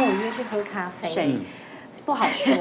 我约去喝咖啡， 谁？ 不好说。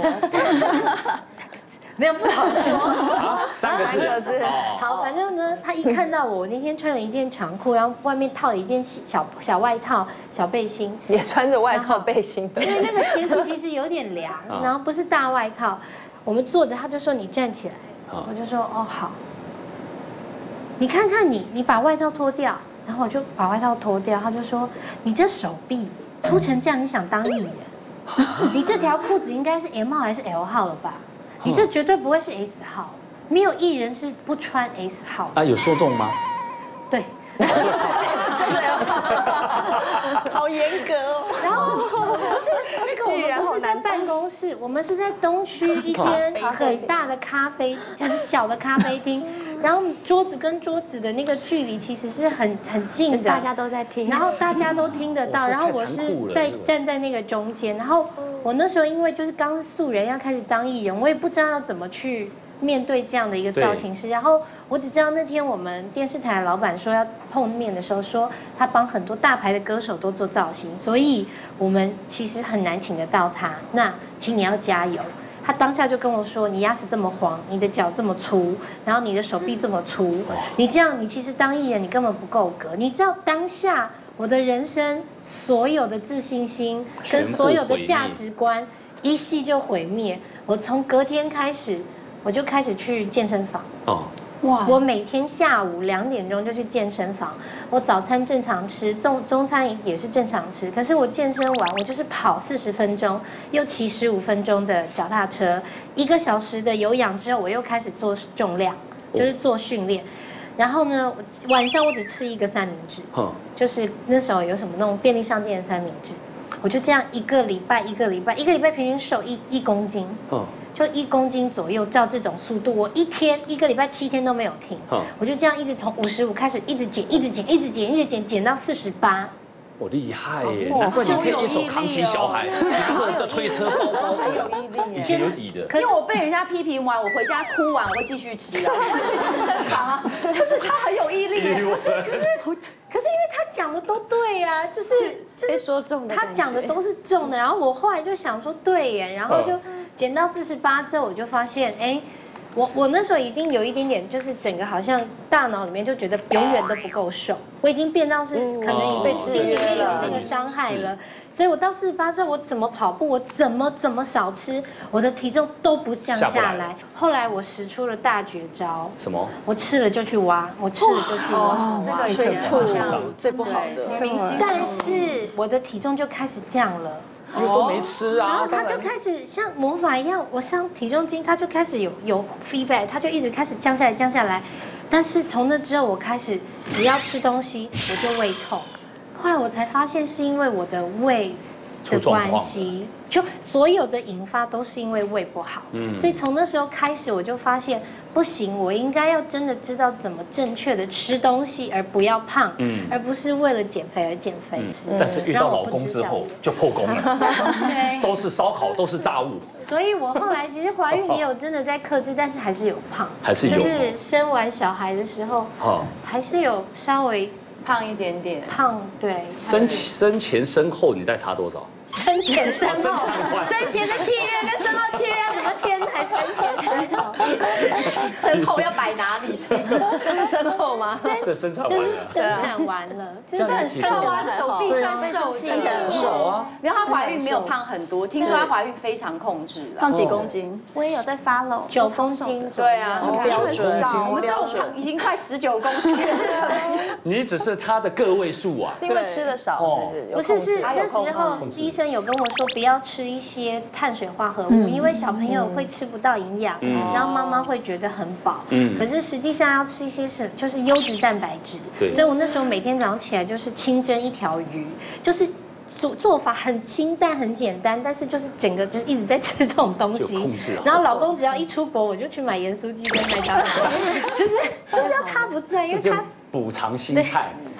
没有不好说， 啊，3个字。 好，反正呢，他一看到我那天穿了一件长裤，然后外面套了一件小外套、小背心， 也穿着外套背心的， 因为那个天气其实有点凉，然后不是大外套。我们坐着，他就说你站起来，我就说哦好。你看看你把外套脱掉，然后我就把外套脱掉，他就说你这手臂粗成这样，你想当艺人？你这条裤子应该是 M 号还是 L 号了吧？你这绝对不会是 S 号，没有艺人是不穿 S 号啊，有说中吗？ 对， 就是好严格哦。 然后不是那个，我们不是在办公室，我们是在东区一间很大的很小的咖啡厅，然后桌子跟桌子的那个距离其实是很近的， 大家都在听， 然后大家都听得到，然后我是站在那个中间，然后我那时候因为就是刚是素人要开始当艺人，我也不知道要怎么去面对这样的一个造型师，然后我只知道那天我们电视台的老板说要碰面的时候，说他帮很多大牌的歌手都做造型，所以我们其实很难请得到他。那请你要加油。他当下就跟我说：“你牙齿这么黄，你的脚这么粗，然后你的手臂这么粗，你这样你其实当艺人你根本不够格。你知道当下我的人生所有的自信心跟所有的价值观一夕就毁灭。我从隔天开始。”我就开始去健身房。哦，哇！我每天下午2点钟就去健身房。我早餐正常吃，中餐也是正常吃。可是我健身完，我就是跑40分钟，又骑15分钟的脚踏车，1个小时的有氧之后，我又开始做重量，就是做训练。然后呢，晚上我只吃1个三明治，就是那时候有什么那种便利商店的三明治，我就这样一个礼拜平均瘦1公斤。就1公斤左右，照这种速度，我1个礼拜7天都没有停，我就这样一直从55开始一直减到48。 我厉害耶！难怪你可以一手扛起小孩，拿着的推车包包的，以前有底的。 因为我被人家批评完，我回家哭完，我会继续吃啊，我会去健身房啊，就是他很有毅力。 可是因为他讲的都对呀，就是被说中的， 他讲的都是中的。然后我后来就想说对耶，然后就减到48之后，我就发现哎。我那时候已经有一点点，就是整个好像大脑里面就觉得永远都不够瘦，我已经变到是可能已经心里面有这个伤害了，所以我到48之后，我怎么跑步，我怎么少吃，我的体重都不降下来。后来我使出了大绝招， 什么？ 我吃了就去挖，我吃了就去挖， 这个以前最不好的女明星， 但是我的体重就开始降了。 因为都没吃啊， 然后他就开始像魔法一样，我上体重机，他就开始有 feedback， 他就一直开始降下来。但是从那之后，我开始只要吃东西我就胃痛，后来我才发现是因为我的胃的关系，就所有的引发都是因为胃不好。所以从那时候开始，我就发现不行，我应该要真的知道怎么正确的吃东西，而不要胖，而不是为了减肥而减肥。 但是遇到老公之后就破功了，都是烧烤，都是炸物。 所以我后来其实怀孕也有真的在克制，但是还是有胖， 还是有， 就是生完小孩的时候，还是有稍微胖一点点。 胖，对。 生前生后你大概差多少？ 生前生后，生前的契约跟生后契约要怎么签？还生前生后， 身后要摆哪里？这是身后吗？ 这生产完了， 这是生产完了， 就是很瘦啊，这手臂算瘦， 生起来很瘦啊。 然后她怀孕没有胖很多，听说她怀孕非常控制了， 胖几公斤？我也有在 follow 9公斤， 对啊， 很少， 我们这种已经快19公斤了，是什么？ 你只是他的个位数啊， 是因为吃的少， 不是那时候医生有跟我说不要吃一些碳水化合物，因为小朋友会吃不到营养，然后妈妈会觉得很饱。可是实际上要吃一些就是优质蛋白质。所以我那时候每天早上起来就是清蒸1条鱼，就是做法很清淡很简单，但是就是整个就是一直在吃这种东西。然后老公只要一出国，我就去买盐酥鸡跟麦当劳，就是要他不在，因为他。 补偿心态，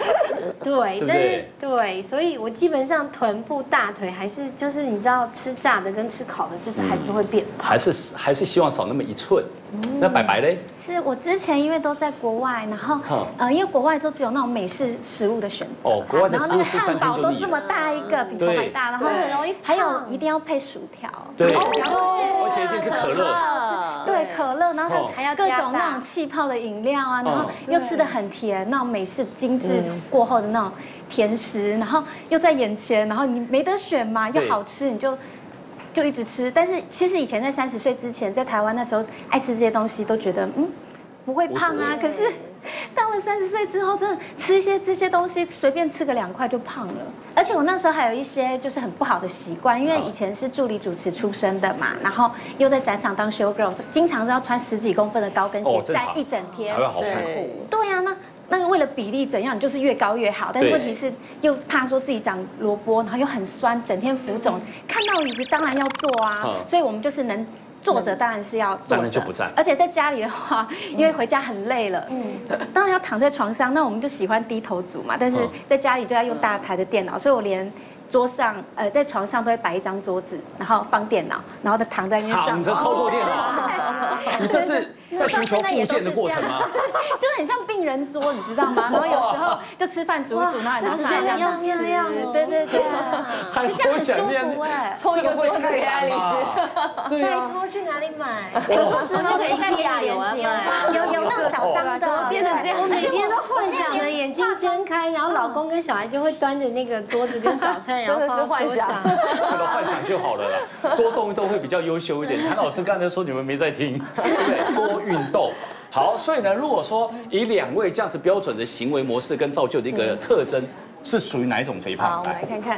对， 对不但是对？ 对，所以我基本上臀部、大腿还是就是你知道吃炸的跟吃烤的，就是还是会变胖。 还是希望少那么1寸。那白白嘞？ 是我之前因为都在国外，然后因为国外都只有那种美式食物的选择， 哦，国外的然后那个食物吃3 汉堡天就腻了。 都这么大一个，比头还大，然后很容易还有一定要配薯条， 对，而且一定是可乐。 对可乐，然后还要各加大种那种气泡的饮料啊，然后又吃的很甜，那种美式精致过后的那种甜食，然后又在眼前，然后你没得选嘛，又好吃，你就一直吃。但是其实以前在30岁之前，在台湾那时候爱吃这些东西，都觉得不会胖啊。可是到了30岁之后，真的吃一些这些东西，随便吃个2块就胖了。而且我那时候还有一些就是很不好的习惯，因为以前是助理主持出身的嘛，然后又在展场当 show girl， 经常是要穿10几公分的高跟鞋站一整天， 才会好看。 对呀，那为了比例怎样，你就是越高越好。但是问题是又怕说自己长萝卜，然后又很酸，整天浮肿，看到椅子当然要坐啊。所以我们就是能坐着，当然是要坐着， 当然就不站。 而且在家里的话，因为回家很累了，当然要躺在床上。那我们就喜欢低头族嘛，但是在家里就要用大台的电脑，所以我连桌上在床上都会摆一张桌子，然后放电脑，然后再躺在那边上。 躺着操作电脑，你这是在寻求复健的过程吗？ 就是很像病人桌，你知道吗？然后有时候就吃饭煮一煮，然后拿出来这样吃。对对对，是这样很舒服哎。 抽一个桌子给爱丽丝。 拜托，去哪里买？ 那个IKEA有啊，有那种小张的， 我每天都幻想着眼睛睁开，然后老公跟小孩就会端着那个桌子跟早餐，然后放在桌上。 为了幻想就好了啦，多动一动会比较优秀一点。谭老师刚才说你们没在听，对不对？多运动。好，所以呢，如果说以2位这样子标准的行为模式跟造就的一个特征，是属于哪一种肥胖？ 好，我们来看看。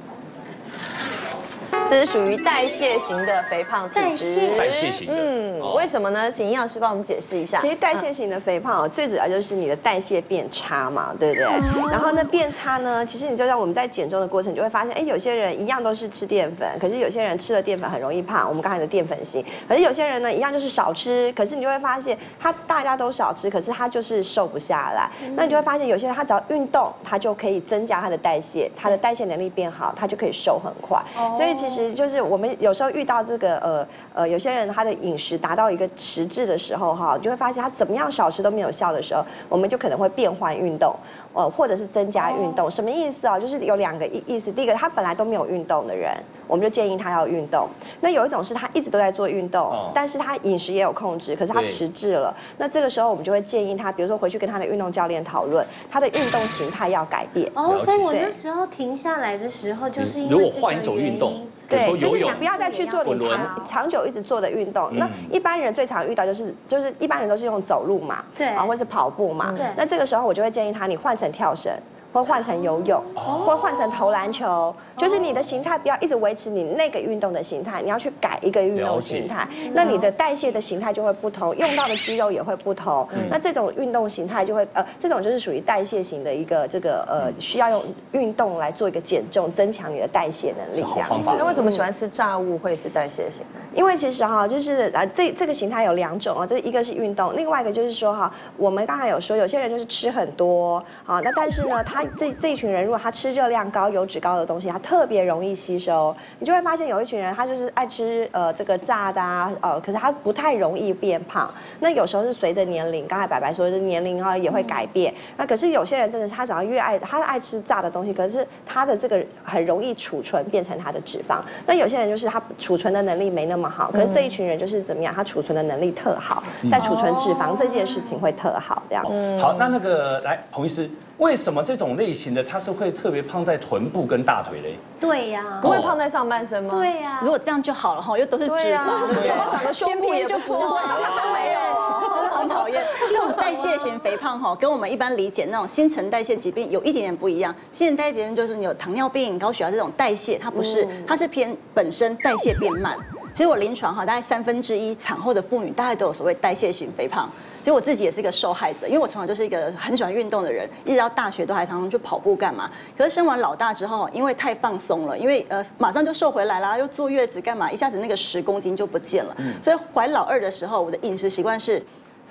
这是属于代谢型的肥胖体质。 代谢型的， 为什么呢？请营养师帮我们解释一下。 其实代谢型的肥胖最主要就是你的代谢变差嘛，对不对？然后呢，变差呢，其实你就像我们在减重的过程，你就会发现，有些人一样都是吃淀粉，可是有些人吃了淀粉很容易胖，我们刚才的淀粉型。可是有些人呢，一样就是少吃，可是你就会发现，大家都少吃，可是他就是瘦不下来。那你就会发现，有些人他只要运动，他就可以增加他的代谢，他的代谢能力变好，他就可以瘦很快。所以其实就是我们有时候遇到这个有些人他的饮食达到一个迟滞的时候哈，你就会发现他怎么样少吃都没有效的时候，我们就可能会变换运动，或者是增加运动。什么意思啊？就是有2个意思。第一个，他本来都没有运动的人，我们就建议他要运动。那有一种是他一直都在做运动，但是他饮食也有控制，可是他迟滞了。那这个时候我们就会建议他，比如说回去跟他的运动教练讨论，他的运动形态要改变。 所以我那时候停下来的时候，就是因为如果换一种运动。 对，就是不要再去做你长久一直做的运动。那一般人最常遇到就是一般人都是用走路嘛， 对啊，或是跑步嘛。那这个时候我就会建议他，你换成跳绳。或换成游泳，或换成投篮球，就是你的形态不要一直维持你那个运动的形态，你要去改一个运动形态，那你的代谢的形态就会不同，用到的肌肉也会不同。那这种运动形态就会这种就是属于代谢型的一个需要用运动来做一个减重，增强你的代谢能力这样子。 那为什么喜欢吃炸物会是代谢型？ 因为其实就是这个形态有2种啊，就是一个是运动，另外一个就是说哈，我们刚才有说有些人就是吃很多啊，那但是呢他这一群人，如果他吃热量高、油脂高的东西，他特别容易吸收。你就会发现有一群人，他就是爱吃这个炸的啊，可是他不太容易变胖。那有时候是随着年龄，刚才白白说的年龄也会改变。那可是有些人真的是他只要越爱，他爱吃炸的东西，可是他的这个很容易储存变成他的脂肪。那有些人就是他储存的能力没那么好，可是这一群人就是怎么样，他储存的能力特好，在储存脂肪这件事情会特好这样。 好，那个来彭医师。为什么这种类型的它是会特别胖在臀部跟大腿嘞？ 对呀， 不会胖在上半身吗？ 对呀， 如果这样就好了哈，又都是脂肪， 我长个胸部也不错，都没有， 很讨厌。这种代谢型肥胖哈，跟我们一般理解那种新陈代谢疾病有一点点不一样。新陈代谢疾病就是你有糖尿病、高血压这种代谢，它不是，它是偏本身代谢变慢。其实我临床哈，大概1/3产后的妇女大概都有所谓代谢型肥胖。其实我自己也是一个受害者，因为我从小就是一个很喜欢运动的人，一直到大学都还常常去跑步干嘛。可是生完老大之后，因为太放松了，因为马上就瘦回来啦，又坐月子干嘛，一下子那个10公斤就不见了。所以怀老2的时候，我的饮食习惯是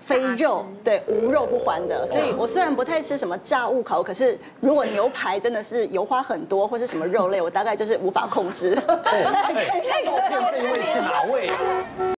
非肉，对，无肉不欢的。所以我虽然不太吃什么炸物烤，可是如果牛排真的是油花很多，或是什么肉类，我大概就是无法控制。 哎，照片这一位是哪位啊？